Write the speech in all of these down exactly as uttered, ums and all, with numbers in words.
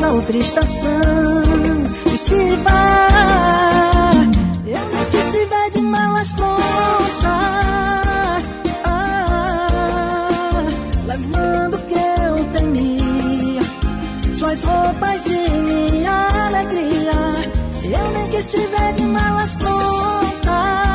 da outra estação. E se vai, eu nem que se vai de malas prontas, ah, levando o que eu temia, suas roupas e minha alegria. Eu nem que se vai de malas prontas,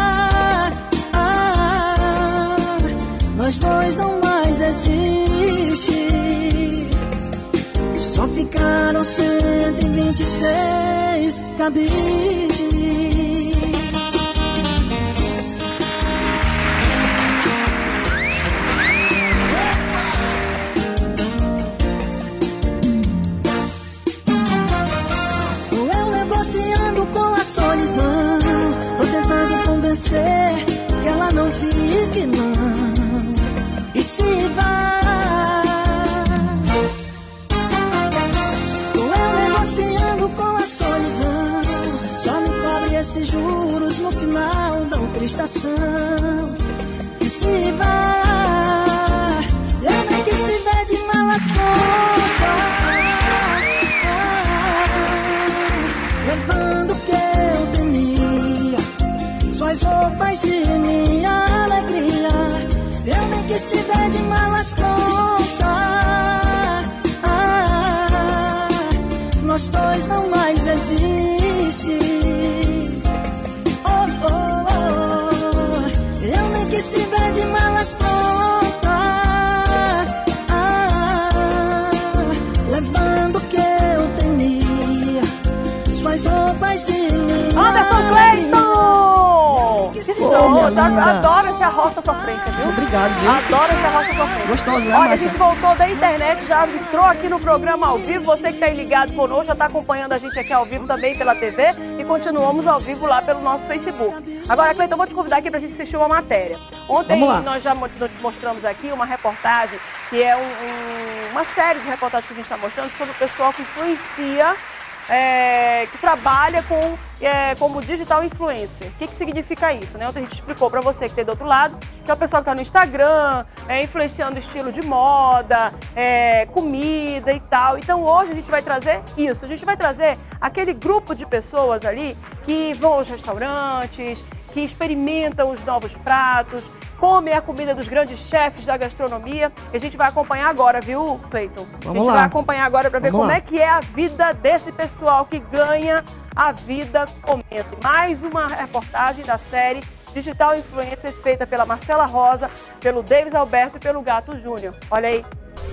ah, nós dois não mais existem. Só ficaram cento e vinte e seis cabides. Eu negociando com a solidão, tô tentando convencer que ela não fique não. E se vai, negociando com a solidão, só me cobre esses juros no final da outra estação. E se vai, eu nem que se vê de malas prontas, ah, levando o que eu temia, suas roupas e minha alegria. Eu nem que se vê de malas prontas, nós dois não mais existem. Oh, oh, oh, eu nem que se vê de malas prontas, ah, levando o que eu temia, suas roupas e minha Anderson Cleiton! Que show! Eu adoro esse Arrocha Sofrência, viu? Obrigado, viu? Adoro esse Arrocha Sofrência. Gostoso, né, Olha, Márcia? a gente voltou da internet, já entrou aqui no programa ao vivo. Você que está aí ligado conosco, já está acompanhando a gente aqui ao vivo também pela T V. E continuamos ao vivo lá pelo nosso Facebook. Agora, Cleiton, eu vou te convidar aqui para a gente assistir uma matéria. Ontem nós já mostramos aqui uma reportagem, que é um, um, uma série de reportagens que a gente está mostrando sobre o pessoal que influencia, É, que trabalha com, é, como digital influencer. O que, que significa isso, né? Ontem a gente explicou para você que tem do outro lado, que é o pessoal que está no Instagram, é, influenciando estilo de moda, é, comida e tal. Então hoje a gente vai trazer isso, a gente vai trazer aquele grupo de pessoas ali que vão aos restaurantes, que experimentam os novos pratos, comem a comida dos grandes chefes da gastronomia. E a gente vai acompanhar agora, viu, Cleiton? Vamos a gente lá. vai acompanhar agora para ver Vamos como lá. é que é a vida desse pessoal que ganha a vida comendo. Mais uma reportagem da série Digital Influencer, feita pela Marcela Rosa, pelo Davis Alberto e pelo Gato Júnior. Olha aí.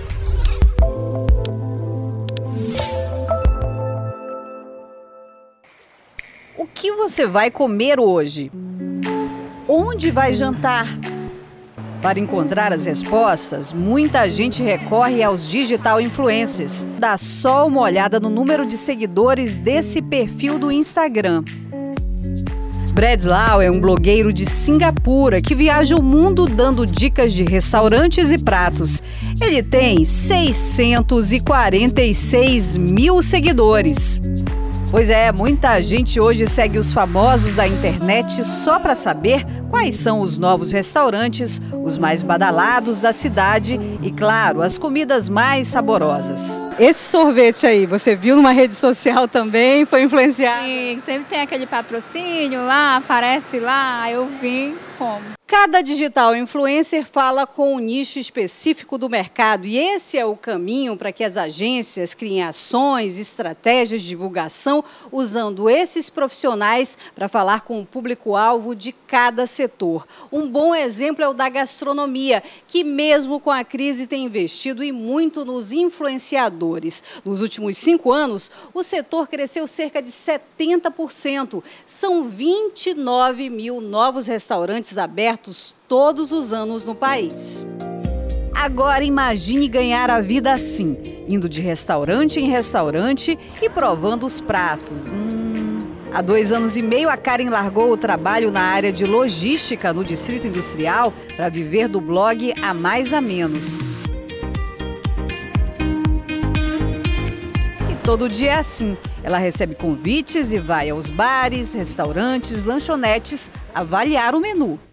O que você vai comer hoje? Onde vai jantar? Para encontrar as respostas, muita gente recorre aos digital influencers. Dá só uma olhada no número de seguidores desse perfil do Instagram. Brad Lau é um blogueiro de Singapura que viaja o mundo dando dicas de restaurantes e pratos. Ele tem seiscentos e quarenta e seis mil seguidores. Pois é, muita gente hoje segue os famosos da internet só para saber quais são os novos restaurantes, os mais badalados da cidade e, claro, as comidas mais saborosas. Esse sorvete aí, você viu numa rede social também? Foi influenciado? Sim, sempre tem aquele patrocínio lá, aparece lá, eu vim, como. Cada digital influencer fala com um nicho específico do mercado e esse é o caminho para que as agências criem ações, estratégias de divulgação usando esses profissionais para falar com o público-alvo de cada setor. Um bom exemplo é o da gastronomia, que mesmo com a crise tem investido e muito nos influenciadores. Nos últimos cinco anos, o setor cresceu cerca de setenta por cento. São vinte e nove mil novos restaurantes abertos todos os anos no país. Agora imagine ganhar a vida assim, indo de restaurante em restaurante e provando os pratos. Hum. Há dois anos e meio, a Karen largou o trabalho na área de logística no Distrito Industrial para viver do blog A Mais a Menos. E todo dia é assim. Ela recebe convites e vai aos bares, restaurantes, lanchonetes avaliar o menu.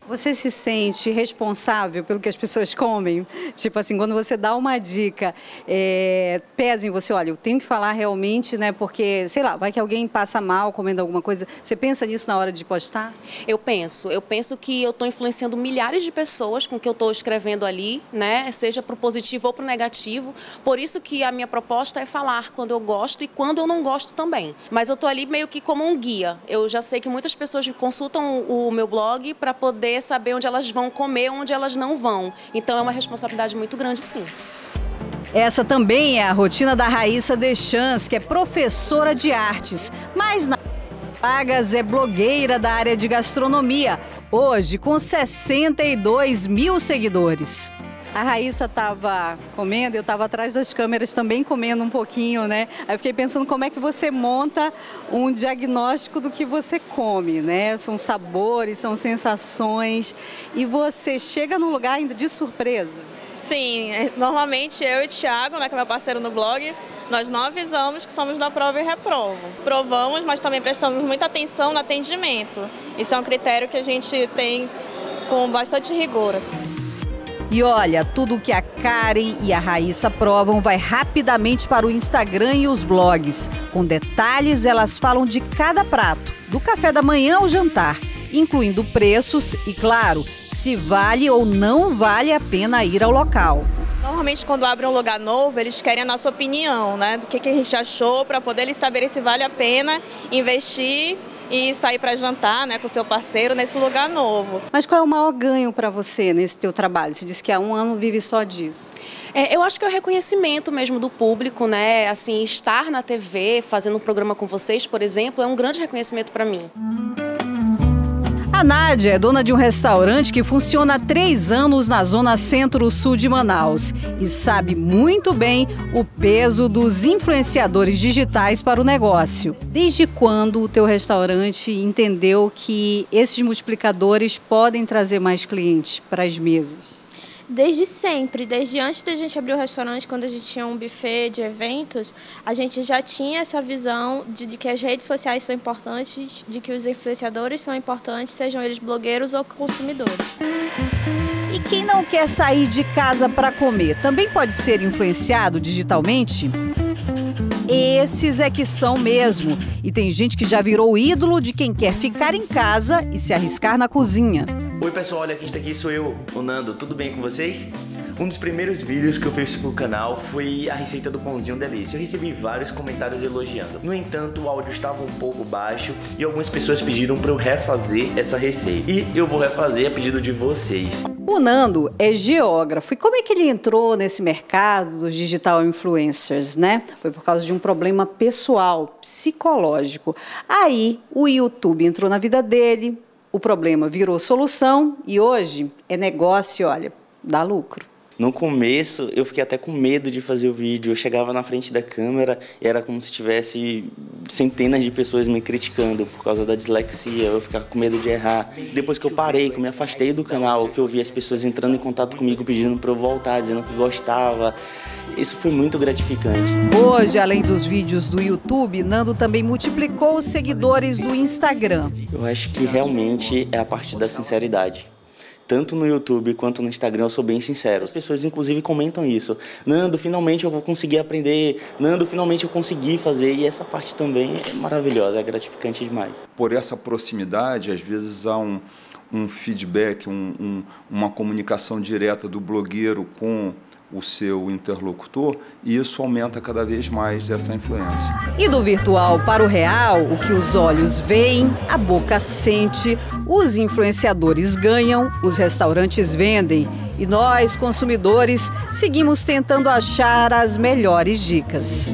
Você se sente responsável pelo que as pessoas comem? Tipo assim, quando você dá uma dica, é, pesa em você, olha, eu tenho que falar realmente, né? Porque, sei lá, vai que alguém passa mal comendo alguma coisa. Você pensa nisso na hora de postar? Eu penso. Eu penso que eu estou influenciando milhares de pessoas com o que eu estou escrevendo ali, né? Seja para o positivo ou para o negativo. Por isso que a minha proposta é falar quando eu gosto e quando eu não gosto também. Mas eu estou ali meio que como um guia. Eu já sei que muitas pessoas consultam o meu blog para poder saber onde elas vão comer, onde elas não vão. Então é uma responsabilidade muito grande, sim. Essa também é a rotina da Raíssa Deschamps, que é professora de artes, mas na Vagas é blogueira da área de gastronomia, hoje com sessenta e dois mil seguidores. A Raíssa estava comendo, eu estava atrás das câmeras também comendo um pouquinho, né? Aí eu fiquei pensando como é que você monta um diagnóstico do que você come, né? São sabores, são sensações. E você chega num lugar ainda de surpresa? Sim, normalmente eu e o Thiago, né, que é meu parceiro no blog, nós não avisamos que somos da prova e reprovo. Provamos, mas também prestamos muita atenção no atendimento. Isso é um critério que a gente tem com bastante rigor, assim. E olha, tudo que a Karen e a Raíssa provam vai rapidamente para o Instagram e os blogs. Com detalhes, elas falam de cada prato, do café da manhã ao jantar, incluindo preços e, claro, se vale ou não vale a pena ir ao local. Normalmente, quando abre um lugar novo, eles querem a nossa opinião, né? Do que, que a gente achou, para poder eles saberem se vale a pena investir e sair para jantar, né, com o seu parceiro nesse lugar novo. Mas qual é o maior ganho para você nesse teu trabalho? Você disse que há um ano vive só disso. É, eu acho que é o reconhecimento mesmo do público, né? Assim, estar na T V, fazendo um programa com vocês, por exemplo, é um grande reconhecimento para mim. A Nádia é dona de um restaurante que funciona há três anos na zona centro-sul de Manaus e sabe muito bem o peso dos influenciadores digitais para o negócio. Desde quando o teu restaurante entendeu que esses multiplicadores podem trazer mais clientes para as mesas? Desde sempre, desde antes da gente abrir o restaurante, quando a gente tinha um buffet de eventos, a gente já tinha essa visão de, de que as redes sociais são importantes, de que os influenciadores são importantes, sejam eles blogueiros ou consumidores. E quem não quer sair de casa para comer, também pode ser influenciado digitalmente? Esses é que são mesmo. E tem gente que já virou ídolo de quem quer ficar em casa e se arriscar na cozinha. Oi pessoal, olha quem está aqui, sou eu, o Nando, tudo bem com vocês? Um dos primeiros vídeos que eu fiz pro canal foi a receita do pãozinho delícia. Eu recebi vários comentários elogiando. No entanto, o áudio estava um pouco baixo e algumas pessoas pediram para eu refazer essa receita. E eu vou refazer a pedido de vocês. O Nando é geógrafo. E como é que ele entrou nesse mercado dos digital influencers, né? Foi por causa de um problema pessoal, psicológico. Aí, o YouTube entrou na vida dele, o problema virou solução e hoje é negócio, olha, dá lucro. No começo, eu fiquei até com medo de fazer o vídeo. Eu chegava na frente da câmera e era como se tivesse centenas de pessoas me criticando por causa da dislexia. Eu ficava com medo de errar. Depois que eu parei, que eu me afastei do canal, que eu vi as pessoas entrando em contato comigo, pedindo para eu voltar, dizendo que gostava, isso foi muito gratificante. Hoje, além dos vídeos do YouTube, Nando também multiplicou os seguidores do Instagram. Eu acho que realmente é a parte da sinceridade. Tanto no YouTube quanto no Instagram eu sou bem sincero. As pessoas inclusive comentam isso. Nando, finalmente eu vou conseguir aprender. Nando, finalmente eu consegui fazer. E essa parte também é maravilhosa, é gratificante demais. Por essa proximidade, às vezes há um, um feedback, um, um, uma comunicação direta do blogueiro com o seu interlocutor, e isso aumenta cada vez mais essa influência. E do virtual para o real, o que os olhos veem, a boca sente, os influenciadores ganham, os restaurantes vendem e nós, consumidores, seguimos tentando achar as melhores dicas.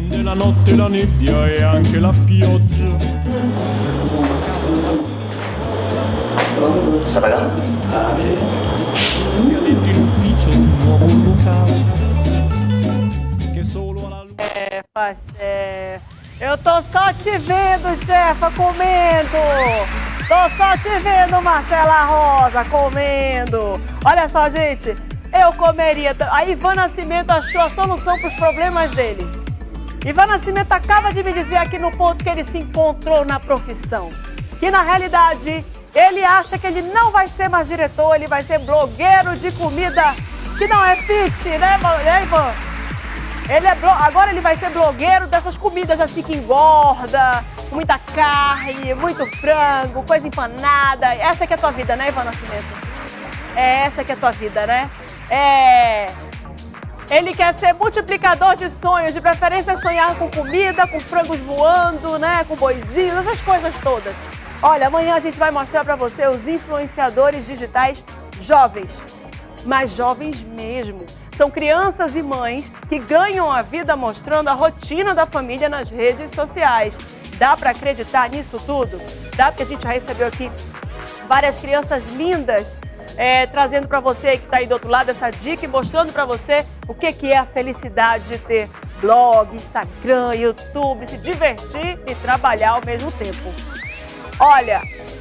É, Paxé, eu tô só te vendo, chefa, comendo. Tô só te vendo, Marcela Rosa, comendo. Olha só, gente, eu comeria. A Ivan Nascimento achou a solução para os problemas dele. Ivan Nascimento acaba de me dizer aqui no ponto que ele se encontrou na profissão. Que na realidade Ele acha que ele não vai ser mais diretor, ele vai ser blogueiro de comida que não é fit, né, Ivan? Ele é blo... Agora ele vai ser blogueiro dessas comidas assim que engorda, muita carne, muito frango, coisa empanada. Essa que é a tua vida, né, Ivan Nascimento? É essa que é a tua vida, né? É... Ele quer ser multiplicador de sonhos, de preferência sonhar com comida, com frangos voando, né, com boizinhos, essas coisas todas. Olha, amanhã a gente vai mostrar para você os influenciadores digitais jovens, mas jovens mesmo. São crianças e mães que ganham a vida mostrando a rotina da família nas redes sociais. Dá para acreditar nisso tudo? Dá, porque a gente já recebeu aqui várias crianças lindas é, trazendo para você que está aí do outro lado essa dica e mostrando para você o que, que é a felicidade de ter blog, Instagram, YouTube, se divertir e trabalhar ao mesmo tempo. Olha,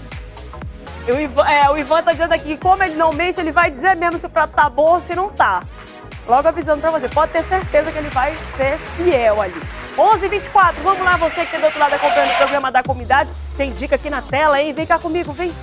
o Ivan, é, o Ivan tá dizendo aqui que como ele não mente, ele vai dizer mesmo se o prato tá bom ou se não tá. Logo avisando pra você, pode ter certeza que ele vai ser fiel ali. onze e vinte e quatro, vamos lá, você que tá do outro lado acompanhando o programa da comunidade. Tem dica aqui na tela, hein? Vem cá comigo, vem.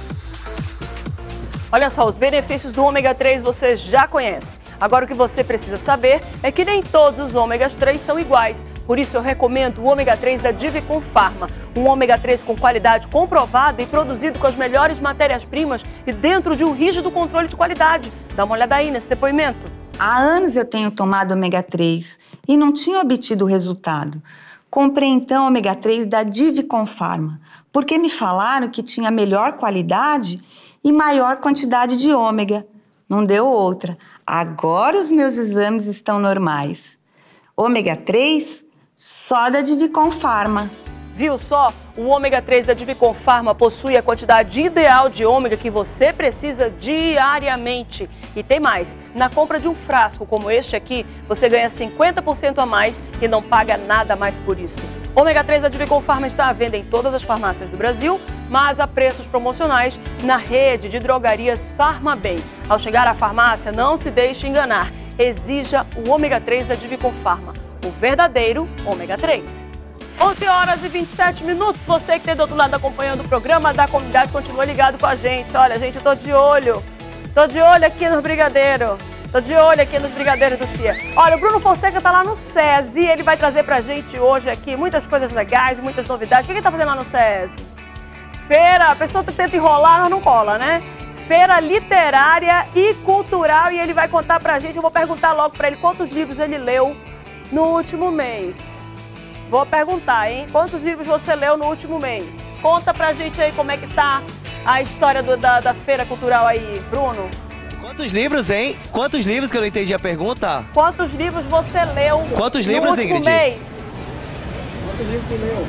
Olha só, os benefícios do ômega três você já conhece. Agora o que você precisa saber é que nem todos os ômegas três são iguais. Por isso eu recomendo o ômega três da Divicon Pharma. Um ômega três com qualidade comprovada e produzido com as melhores matérias-primas e dentro de um rígido controle de qualidade. Dá uma olhada aí nesse depoimento. Há anos eu tenho tomado ômega três e não tinha obtido o resultado. Comprei então ômega três da Divicon Pharma, porque me falaram que tinha melhor qualidade e maior quantidade de ômega. Não deu outra. Agora os meus exames estão normais. Ômega três, só da Divicon Pharma. Viu só? O ômega três da Divicon Pharma possui a quantidade ideal de ômega que você precisa diariamente. E tem mais, na compra de um frasco como este aqui, você ganha cinquenta por cento a mais e não paga nada mais por isso. Ômega três da Divicon Pharma está à venda em todas as farmácias do Brasil, mas a preços promocionais na rede de drogarias Farmabem. Ao chegar à farmácia, não se deixe enganar. Exija o ômega três da Divicon Pharma, o verdadeiro ômega três. onze horas e vinte e sete minutos, você que está do outro lado acompanhando o programa da comunidade, continua ligado com a gente. Olha, gente, eu tô de olho, tô de olho aqui no Brigadeiro, tô de olho aqui nos Brigadeiros do C I A. Olha, o Bruno Fonseca tá lá no SESI, ele vai trazer pra gente hoje aqui muitas coisas legais, muitas novidades. O que ele tá fazendo lá no SESI? Feira, a pessoa tenta enrolar, mas não cola, né? Feira literária e cultural, e ele vai contar pra gente, eu vou perguntar logo pra ele quantos livros ele leu no último mês. Vou perguntar, hein? Quantos livros você leu no último mês? Conta pra gente aí como é que tá a história do, da, da feira cultural aí, Bruno. Quantos livros, hein? Quantos livros, que eu não entendi a pergunta? Quantos livros você leu Quantos no livros, último Ingrid? mês? Quantos livros você leu?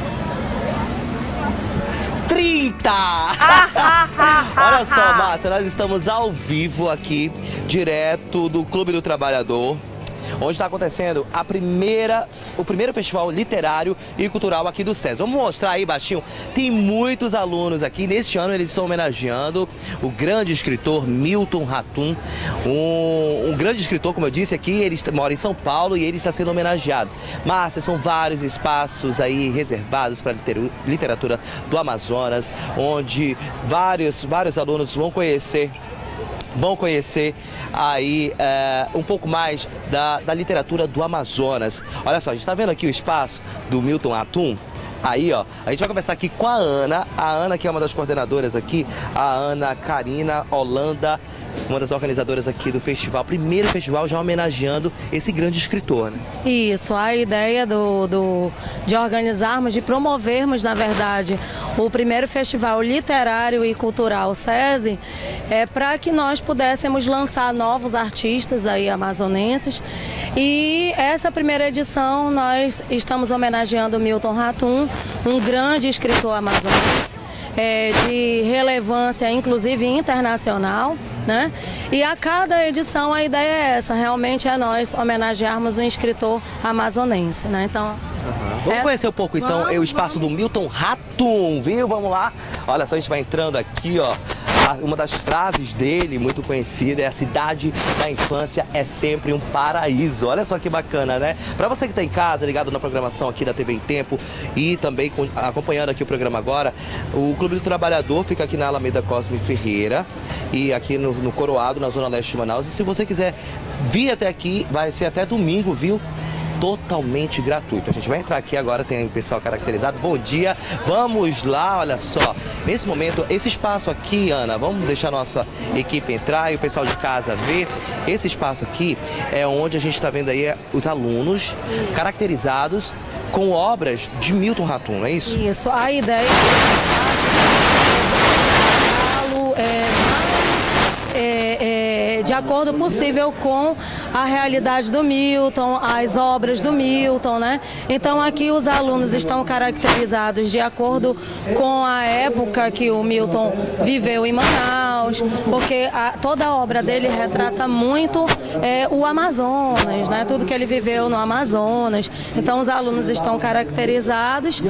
trinta! Olha só, Márcia, nós estamos ao vivo aqui, direto do Clube do Trabalhador, onde está acontecendo a primeira, o primeiro festival literário e cultural aqui do SESI. Vamos mostrar aí, baixinho. Tem muitos alunos aqui. Neste ano eles estão homenageando o grande escritor Milton Ratum. Um, um grande escritor, como eu disse aqui, ele mora em São Paulo e ele está sendo homenageado. Márcia, são vários espaços aí reservados para a literatura do Amazonas, onde vários, vários alunos vão conhecer vão conhecer aí é, um pouco mais da, da literatura do Amazonas. Olha só, a gente está vendo aqui o espaço do Milton Ratum. Aí, ó, a gente vai conversar aqui com a Ana, a Ana que é uma das coordenadoras aqui, a Ana Karina Holanda, uma das organizadoras aqui do festival, primeiro festival já homenageando esse grande escritor, né? Isso, a ideia do, do, de organizarmos, de promovermos, na verdade, o primeiro festival literário e cultural SESI é para que nós pudéssemos lançar novos artistas aí amazonenses. E essa primeira edição nós estamos homenageando Milton Ratum, um grande escritor amazonense, é, de relevância inclusive internacional, né? E a cada edição a ideia é essa, realmente é nós homenagearmos um escritor amazonense, né? Então, uhum. Vamos é... conhecer um pouco então vamos, o espaço vamos. do Milton Ratum, viu? Vamos lá. Olha só, a gente vai entrando aqui, ó. uma das frases dele, muito conhecida, é: a cidade da infância é sempre um paraíso. Olha só que bacana, né? Para você que está em casa, ligado na programação aqui da T V em Tempo e também acompanhando aqui o programa agora, o Clube do Trabalhador fica aqui na Alameda Cosme Ferreira e aqui no, no Coroado, na Zona Leste de Manaus. E se você quiser vir até aqui, vai ser até domingo, viu? Totalmente gratuito. A gente vai entrar aqui agora, tem o pessoal caracterizado. Bom dia, vamos lá, olha só. Nesse momento, esse espaço aqui, Ana, vamos deixar a nossa equipe entrar e o pessoal de casa ver. Esse espaço aqui é onde a gente está vendo aí os alunos caracterizados com obras de Milton Ratum, não é isso? Isso, a ideia é É, é, de acordo possível com a realidade do Milton, as obras do Milton, né? Então aqui os alunos estão caracterizados de acordo com a época que o Milton viveu em Manaus, porque a, toda a obra dele retrata muito é, o Amazonas, né? Tudo que ele viveu no Amazonas. Então os alunos estão caracterizados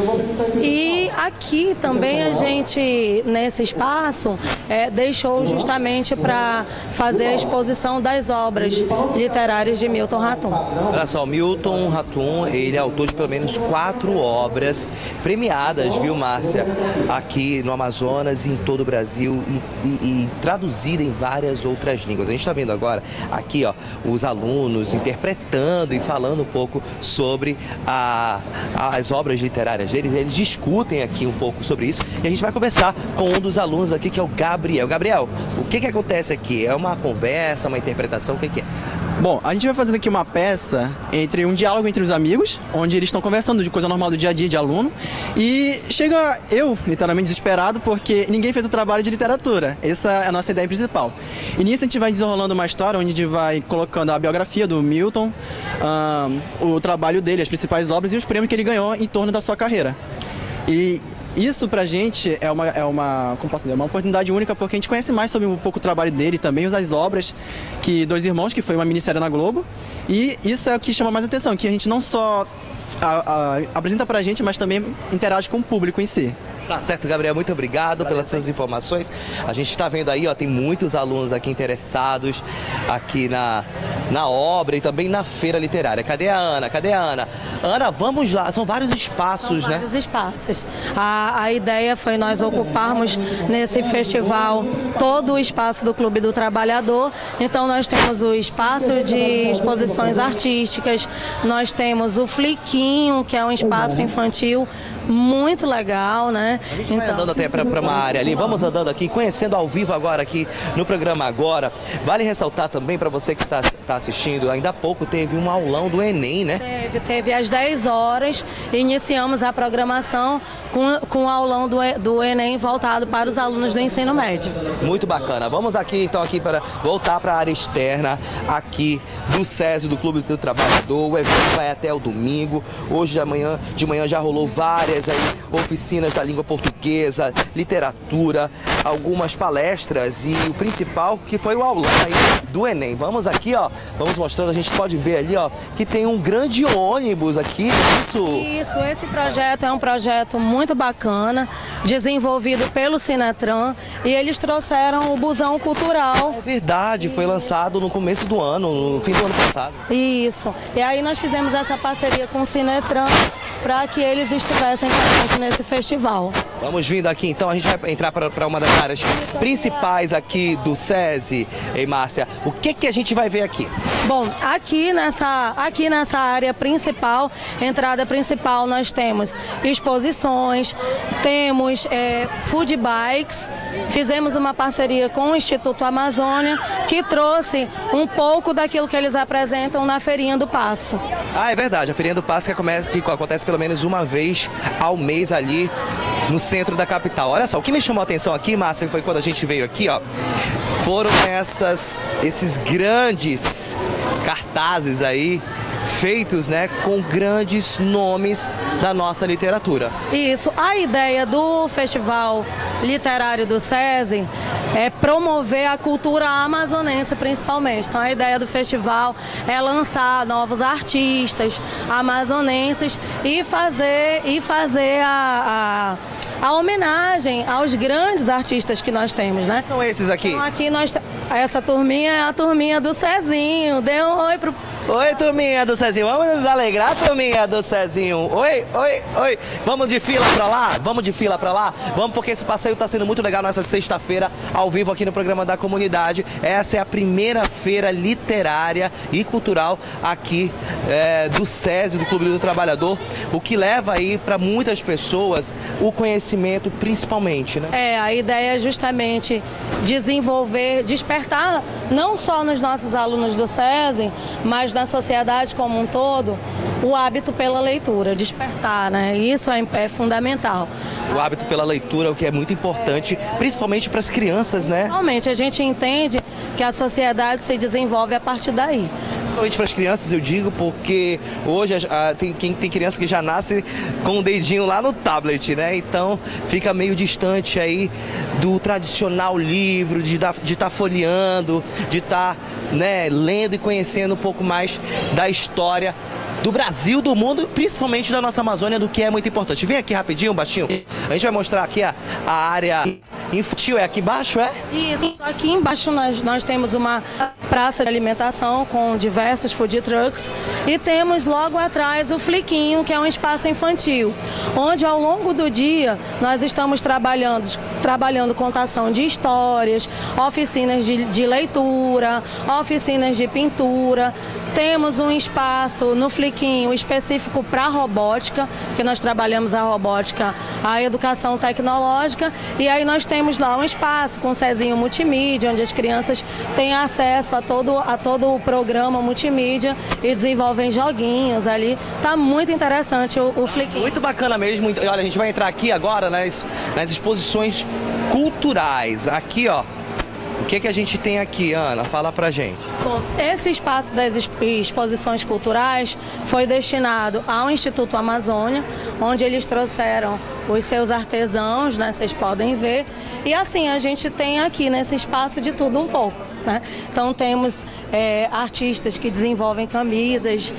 e aqui também a gente, nesse espaço, é, deixou justamente para fazer a exposição das obras literárias de Milton Ratum. Olha só, o Milton Ratum, ele é autor de pelo menos quatro obras premiadas, viu, Márcia? Aqui no Amazonas e em todo o Brasil e, e, e traduzida em várias outras línguas. A gente está vendo agora aqui, ó, os alunos interpretando e falando um pouco sobre a, as obras literárias deles. Eles discutem aqui um pouco sobre isso e a gente vai conversar com um dos alunos aqui, que é o Gabriel. Gabriel, o que que acontece aqui? É uma conversa, uma interpretação? O que que é? Bom, a gente vai fazer aqui uma peça entre um diálogo entre os amigos, onde eles estão conversando de coisa normal do dia a dia de aluno, e chega eu, literalmente desesperado, porque ninguém fez o trabalho de literatura. Essa é a nossa ideia principal. E nisso a gente vai desenrolando uma história onde a gente vai colocando a biografia do Milton, um, o trabalho dele, as principais obras e os prêmios que ele ganhou em torno da sua carreira. E isso pra gente é uma, é uma, como posso dizer, uma oportunidade única, porque a gente conhece mais sobre um pouco o trabalho dele, também as obras que Dois Irmãos, que foi uma minissérie na Globo. E isso é o que chama mais atenção, que a gente não só a, a, apresenta pra gente, mas também interage com o público em si. Tá certo, Gabriel, muito obrigado pelas suas informações. A gente está vendo aí, ó, tem muitos alunos aqui interessados aqui na, na obra e também na feira literária. Cadê a Ana? Cadê a Ana? Ana, vamos lá, são vários espaços, são né? Vários espaços. A, a ideia foi nós ocuparmos nesse festival todo o espaço do Clube do Trabalhador. Então nós temos o espaço de exposições artísticas, nós temos o Fliquinho, que é um espaço infantil muito legal, né? A gente vai andando até para uma área ali, vamos andando aqui, conhecendo ao vivo agora aqui no programa Agora. Vale ressaltar também para você que está tá assistindo, ainda há pouco teve um aulão do Enem, né? Teve, teve às dez horas, iniciamos a programação com, com o aulão do, do Enem voltado para os alunos do ensino médio. Muito bacana. Vamos aqui então aqui para voltar para a área externa aqui do SESI, do Clube do Trabalhador. O evento vai até o domingo. Hoje de manhã, de manhã já rolou várias aí, oficinas da língua portuguesa, literatura, algumas palestras e o principal que foi o aulão aí do Enem. Vamos aqui, ó, vamos mostrando, a gente pode ver ali, ó, que tem um grande ônibus aqui, isso? Isso, esse projeto é um projeto muito bacana, desenvolvido pelo Sinetran, e eles trouxeram o busão cultural. É verdade, foi lançado no começo do ano, no fim do ano passado. Isso, e aí nós fizemos essa parceria com o Sinetran para que eles estivessem com a gente nesse festival. Vamos vindo aqui, então a gente vai entrar para uma das áreas principais aqui do SESI. Ei, Márcia, o que que a gente vai ver aqui? Bom, aqui nessa, aqui nessa área principal, entrada principal, nós temos exposições, temos é, food bikes, fizemos uma parceria com o Instituto Amazônia, que trouxe um pouco daquilo que eles apresentam na Feirinha do Passo. Ah, é verdade, a Feirinha do Passo que, começa, que acontece pelo menos uma vez ao mês ali no centro da capital. Olha só, o que me chamou a atenção aqui, Márcia, foi quando a gente veio aqui, ó, foram essas, esses grandes cartazes aí, feitos, né, com grandes nomes da nossa literatura. Isso, a ideia do Festival Literário do SESI é promover a cultura amazonense principalmente. Então a ideia do festival é lançar novos artistas amazonenses e fazer, e fazer a, a, a homenagem aos grandes artistas que nós temos, né? São esses aqui? Então aqui nós, essa turminha é a turminha do Cezinho. Dê um oi pro... Oi, turminha do Cezinho, vamos nos alegrar, turminha do Cezinho. Oi, oi, oi. Vamos de fila pra lá? Vamos de fila pra lá? Vamos, porque esse passeio tá sendo muito legal nessa sexta-feira, ao vivo aqui no programa da comunidade. Essa é a primeira feira literária e cultural aqui é, do SESI, do Clube do Trabalhador, o que leva aí para muitas pessoas o conhecimento, principalmente, né? É, a ideia é justamente desenvolver, despertar, não só nos nossos alunos do SESI, mas na sociedade como um todo, o hábito pela leitura, despertar, né? Isso é, é fundamental. O hábito pela leitura, o que é muito importante, principalmente para as crianças, né? Realmente, a gente entende que a sociedade se desenvolve a partir daí. Principalmente para as crianças, eu digo, porque hoje a, tem, tem criança que já nasce com o dedinho lá no tablet, né? Então fica meio distante aí do tradicional livro, de estar tá folheando, de estar, né, lendo e conhecendo um pouco mais da história do Brasil, do mundo, principalmente da nossa Amazônia, do que é muito importante. Vem aqui rapidinho, baixinho. A gente vai mostrar aqui a, a área infantil. É aqui embaixo, é? Isso. Aqui embaixo nós, nós temos uma praça de alimentação com diversos food trucks e temos logo atrás o Fliquinho, que é um espaço infantil, onde ao longo do dia nós estamos trabalhando, trabalhando contação de histórias, oficinas de, de leitura, oficinas de pintura. Temos um espaço no Fliquinho específico para robótica, que nós trabalhamos a robótica, a educação tecnológica, e aí nós temos lá um espaço com Cezinho Multimídia, onde as crianças têm acesso a todo, a todo o programa multimídia e desenvolvem joguinhos ali. Tá muito interessante o, o Fliquinho. Muito bacana mesmo. Olha, a gente vai entrar aqui agora nas, nas exposições culturais. Aqui, ó. O que que a gente tem aqui, Ana? Fala pra gente. Bom, esse espaço das exposições culturais foi destinado ao Instituto Amazônia, onde eles trouxeram os seus artesãos, né? Vocês podem ver. E assim, a gente tem aqui nesse espaço de tudo um pouco, né? Então temos é, artistas que desenvolvem camisas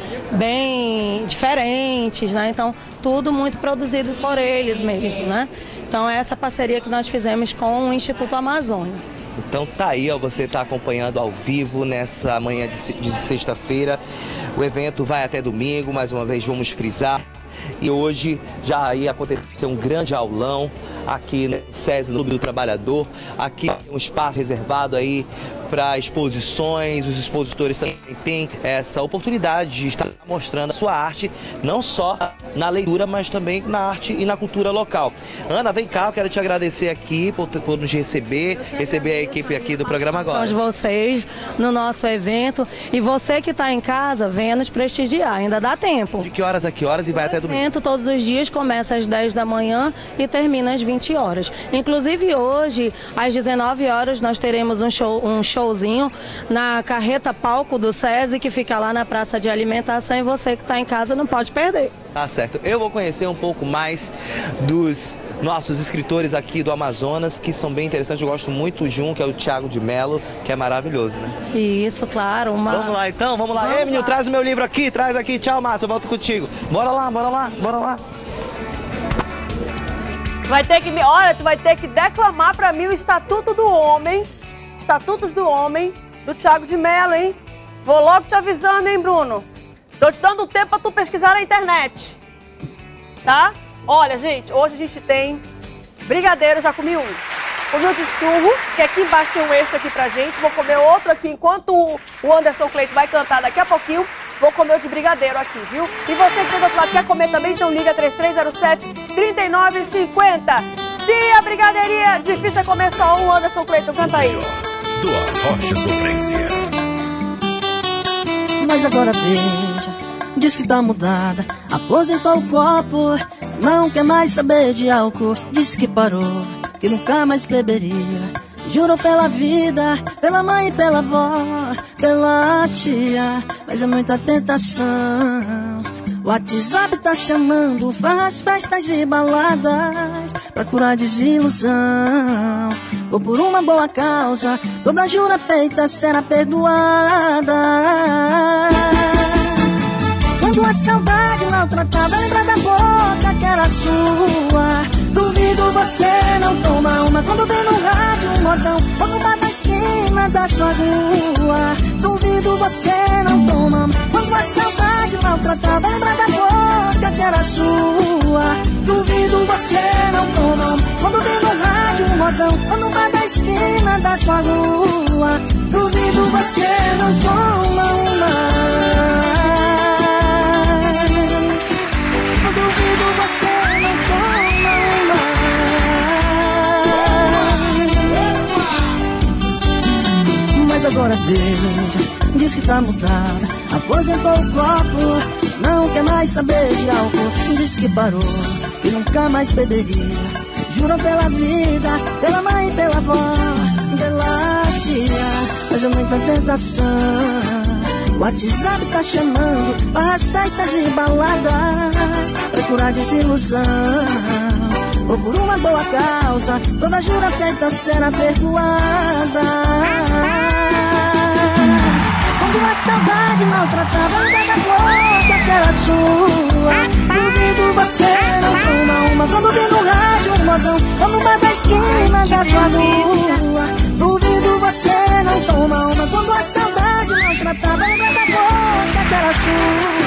bem diferentes, né? Então tudo muito produzido por eles mesmo, né? Então é essa parceria que nós fizemos com o Instituto Amazônia. Então tá aí, ó, você tá acompanhando ao vivo nessa manhã de, de sexta-feira. O evento vai até domingo, mais uma vez vamos frisar. E hoje já aí aconteceu um grande aulão aqui no SESI, no Clube do Trabalhador. Aqui tem um espaço reservado aí para exposições. Os expositores também têm essa oportunidade de estar mostrando a sua arte, não só na leitura, mas também na arte e na cultura local. Ana, vem cá, eu quero te agradecer aqui por, por nos receber, receber a equipe aqui do programa agora. São vocês no nosso evento, e você que está em casa, venha nos prestigiar, ainda dá tempo. De que horas a que horas e vai até domingo? O evento todos os dias começa às dez da manhã e termina às vinte horas. Inclusive hoje, às dezenove horas, nós teremos um show, um showzinho na carreta palco do SESI, que fica lá na praça de alimentação, e você que está em casa não pode perder. Tá certo. Eu vou conhecer um pouco mais dos nossos escritores aqui do Amazonas, que são bem interessantes. Eu gosto muito de um, que é o Thiago de Mello, que é maravilhoso, né? Isso, claro. Uma... Vamos lá então, vamos lá. Ei, menino, traz o meu livro aqui, traz aqui. Tchau, Márcio, eu volto contigo. Bora lá, bora lá, bora lá. Vai ter que me... Olha, tu vai ter que declamar pra mim o Estatuto do Homem, Estatutos do Homem, do Thiago de Mello, hein? Vou logo te avisando, hein, Bruno? Tô te dando tempo pra tu pesquisar na internet, tá? Olha, gente, hoje a gente tem brigadeiro, já comi um. Comi um de churro, que aqui embaixo tem um eixo aqui pra gente. Vou comer outro aqui enquanto o Anderson Cleito vai cantar daqui a pouquinho. Vou comer o de brigadeiro aqui, viu? E você que do outro lado quer comer também, então liga três três zero sete, três nove cinco zero. Se a brigadeiria difícil é comer só um, Anderson Cleito, canta aí. Do Arrocha Sofrência. Mas agora veja, diz que tá mudada, aposentou o copo, não quer mais saber de álcool. Disse que parou, que nunca mais beberia. Jurou pela vida, pela mãe e pela avó, pela tia, mas é muita tentação. O WhatsApp tá chamando, faz festas e baladas pra curar desilusão. Ou por uma boa causa, toda jura feita será perdoada. Quando a saudade maltratada lembra da boca que era sua, duvido você não toma uma. Quando vem no rádio um modão ou no bar da esquina da sua rua, duvido você não toma uma. Quando a saudade maltratada lembra da boca que era sua, duvido você não toma uma. Quando vem no rádio um modão ou no bar da esquina da sua rua, duvido você não toma uma. Mas agora veja, diz que tá mudada, aposentou o copo, não quer mais saber de álcool. Diz que parou, que nunca mais beberia, jurou pela vida, pela mãe e pela avó, pela tia, mas é muita tentação. O WhatsApp tá chamando para as festas e baladas pra curar desilusão. Ou por uma boa causa, toda jura feita será perdoada. Quando a saudade maltratada lembra da boca que era sua, duvido você não toma uma. Quando vem no rádio um modão ou no bar da esquina da sua rua, duvido você não toma uma. Quando a saudade maltratada lembra da boca que era sua,